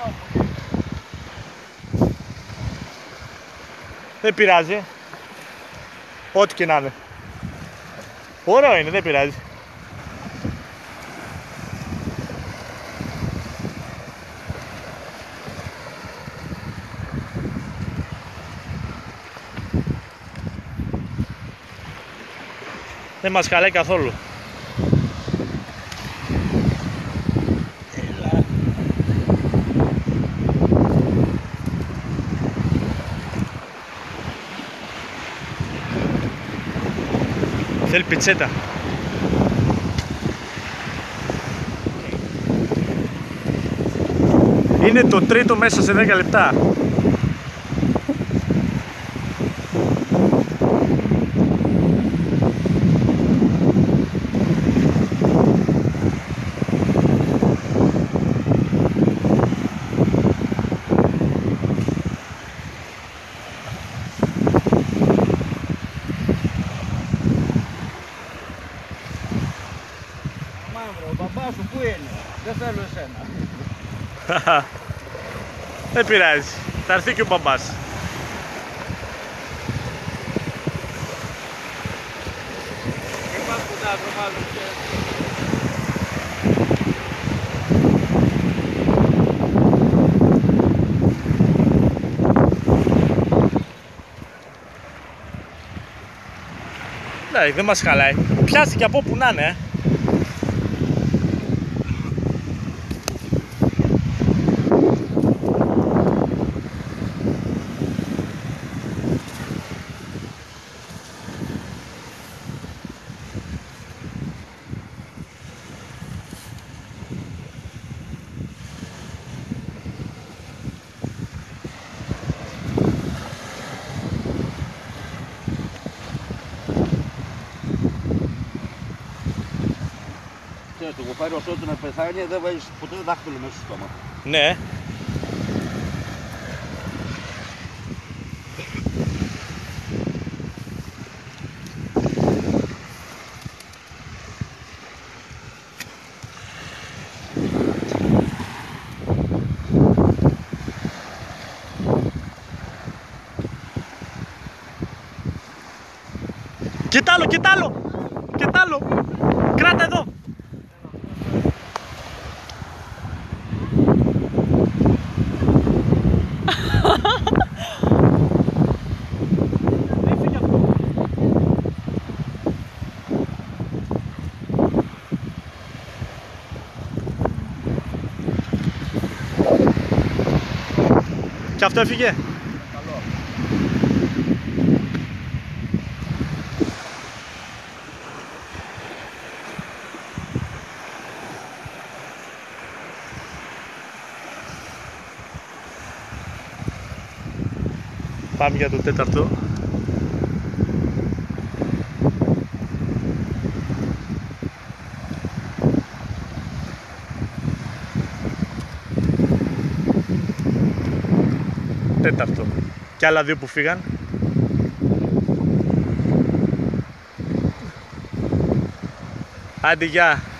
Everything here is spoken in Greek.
Δεν πειράζει. Ό,τι και να είναι. Ωραίο είναι, δεν πειράζει. Δεν μας χαλάει καθόλου. Θέλει πιτσέτα. Είναι το τρίτο μέσα σε 10 λεπτά. Μαύρο, ο μπαμπάς σου πού είναι? Δεν θέλω εσένα. Δεν πειράζει. Θα έρθει και ο μπαμπάς. Υπάρχουν τα άτομα και... Ναι, δεν μας χαλάει. Πιάσει και από όπου να είναι, Το κοφάρι όσο του να πεθάνει δεν βάζεις ποτέ δάχτυλο μέσα στο στόμα. Ναι. Κοιτάλο, κοιτάλο! Κοιτάλο! Κράτα εδώ! Και αυτό έφυγε. Καλό. Πάμε για το τέταρτο. Τέταρτο. Και άλλα δύο που φύγαν. Άντε, γεια.